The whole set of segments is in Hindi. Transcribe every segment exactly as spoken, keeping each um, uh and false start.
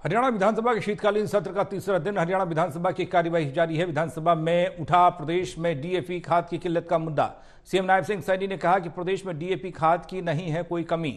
हरियाणा विधानसभा के शीतकालीन सत्र का तीसरा दिन हरियाणा विधानसभा की कार्यवाही जारी है। विधानसभा में उठा प्रदेश में डीएपी खाद की किल्लत का मुद्दा। सीएम नायब सिंह सैनी ने कहा कि प्रदेश में डीएपी खाद की नहीं है कोई कमी।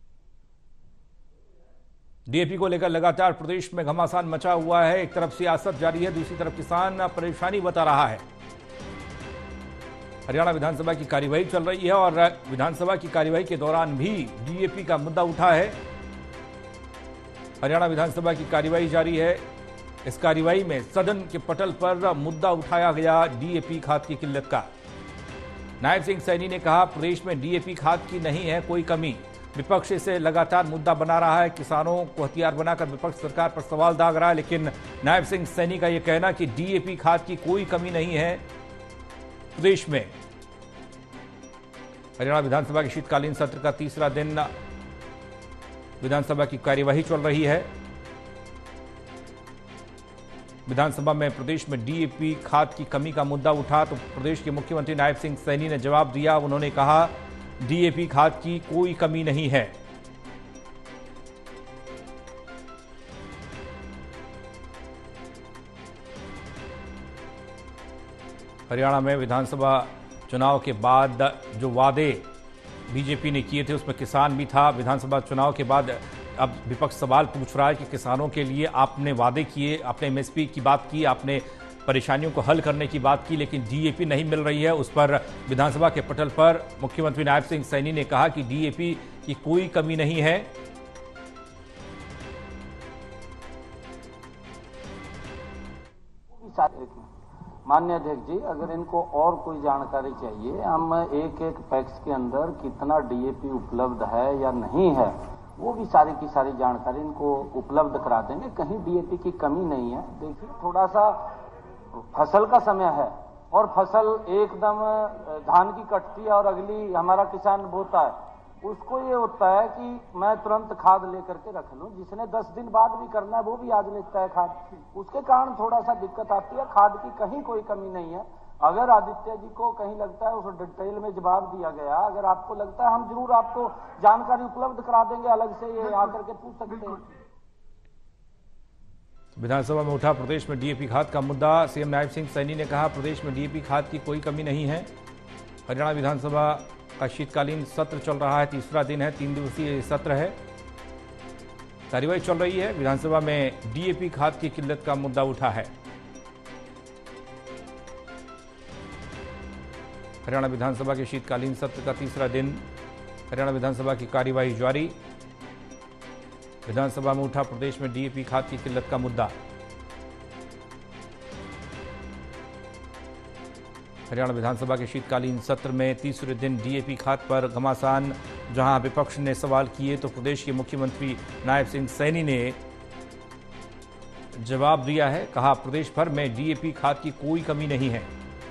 डीएपी को लेकर लगातार प्रदेश में घमासान मचा हुआ है। एक तरफ सियासत जारी है, दूसरी तरफ किसान परेशानी बता रहा है। हरियाणा विधानसभा की कार्यवाही चल रही है और विधानसभा की कार्यवाही के दौरान भी डीएपी का मुद्दा उठा है। हरियाणा विधानसभा की कार्यवाही जारी है। इस कार्यवाही में सदन के पटल पर मुद्दा उठाया गया डीएपी खाद की किल्लत का। नायब सिंह सैनी ने कहा प्रदेश में डीएपी खाद की नहीं है कोई कमी। विपक्ष इसे लगातार मुद्दा बना रहा है। किसानों को हथियार बनाकर विपक्ष सरकार पर सवाल दाग रहा है, लेकिन नायब सिंह सैनी का यह कहना कि डीएपी खाद की कोई कमी नहीं है प्रदेश में। हरियाणा विधानसभा के शीतकालीन सत्र का तीसरा दिन विधानसभा की कार्यवाही चल रही है। विधानसभा में प्रदेश में डीएपी खाद की कमी का मुद्दा उठा तो प्रदेश के मुख्यमंत्री नायब सिंह सैनी ने जवाब दिया। उन्होंने कहा डीएपी खाद की कोई कमी नहीं है। हरियाणा में विधानसभा चुनाव के बाद जो वादे बीजेपी ने किए थे उसमें किसान भी था। विधानसभा चुनाव के बाद अब विपक्ष सवाल पूछ रहा है कि किसानों के लिए आपने वादे किए, आपने एमएसपी की बात की, आपने परेशानियों को हल करने की बात की, लेकिन डीएपी नहीं मिल रही है। उस पर विधानसभा के पटल पर मुख्यमंत्री नायब सिंह सैनी ने कहा कि डीएपी की कोई कमी नहीं है। माननीय अध्यक्ष जी, अगर इनको और कोई जानकारी चाहिए, हम एक एक पैक्स के अंदर कितना डीएपी उपलब्ध है या नहीं है, वो भी सारी की सारी जानकारी इनको उपलब्ध करा देंगे। कहीं डीएपी की कमी नहीं है। देखिए, थोड़ा सा फसल का समय है और फसल एकदम धान की कटती है और अगली हमारा किसान बोता है, उसको ये होता है कि मैं तुरंत खाद लेकर के रख लूं। जिसने दस दिन बाद भी करना है वो भी आज लेता है खाद। उसके कारण थोड़ा सा दिक्कत आती है। खाद की कहीं कोई कमी नहीं है। अगर आदित्य जी को कहीं लगता है उस डिटेल में जवाब दिया गया, अगर आपको लगता है हम जरूर आपको जानकारी उपलब्ध करा देंगे, अलग से ये आकर के पूछ सकते हैं। विधानसभा में उठा प्रदेश में डीएपी खाद का मुद्दा। सीएम नायब सिंह सैनी ने कहा प्रदेश में डीएपी खाद की कोई कमी नहीं है। हरियाणा विधानसभा का शीतकालीन सत्र चल रहा है, तीसरा दिन है, तीन दिवसीय सत्र है, कार्यवाही चल रही है। विधानसभा में डीएपी खाद की किल्लत का मुद्दा उठा है। हरियाणा विधानसभा के शीतकालीन सत्र का तीसरा दिन हरियाणा विधानसभा की कार्यवाही जारी। विधानसभा में उठा प्रदेश में डीएपी खाद की किल्लत का मुद्दा। हरियाणा विधानसभा के शीतकालीन सत्र में तीसरे दिन डीएपी खाद पर घमासान। जहां विपक्ष ने सवाल किए तो प्रदेश के मुख्यमंत्री नायब सिंह सैनी ने जवाब दिया है। कहा प्रदेश भर में डीएपी खाद की कोई कमी नहीं है।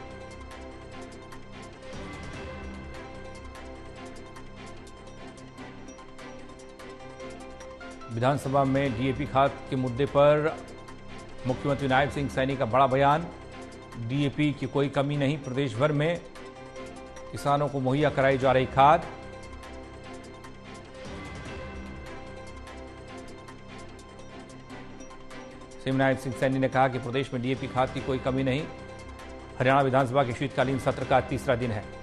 विधानसभा में डीएपी खाद के मुद्दे पर मुख्यमंत्री नायब सिंह सैनी का बड़ा बयान। डीएपी की कोई कमी नहीं, प्रदेश भर में किसानों को मुहैया कराई जा रही खाद। सीएम नायब सिंह सैनी ने कहा कि प्रदेश में डीएपी खाद की कोई कमी नहीं। हरियाणा विधानसभा के शीतकालीन सत्र का तीसरा दिन है।